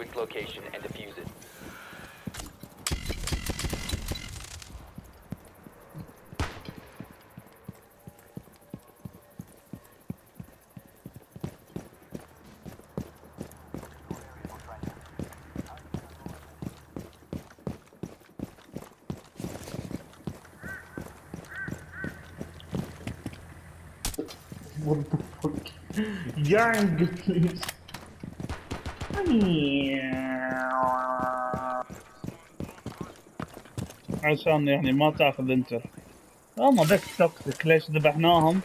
its location and defuse it. What the fuck? Yang, please. عشان يعني ما تاخذ انت. هم بس توكسيك، ليش ذبحناهم؟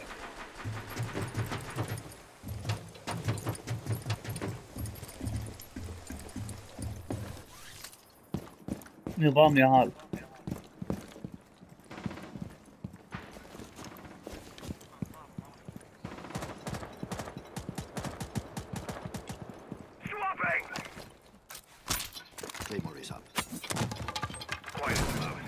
نظام يا هال. Claymore is up. Quiet as a mouse.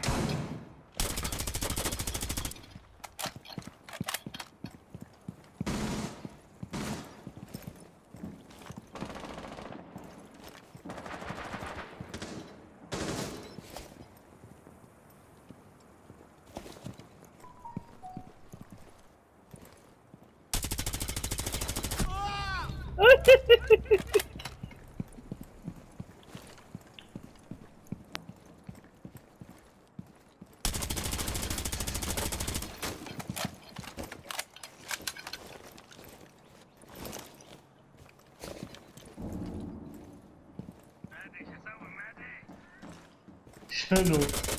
شنو؟